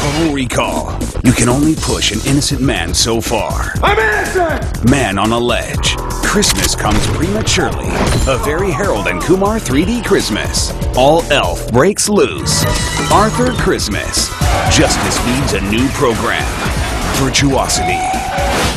Total Recall. You can only push an innocent man so far. I'm innocent! Man on a Ledge. Christmas comes prematurely. A very Harold and Kumar 3D Christmas. All Elf breaks loose. Arthur Christmas. Justice feeds a new program. Virtuosity.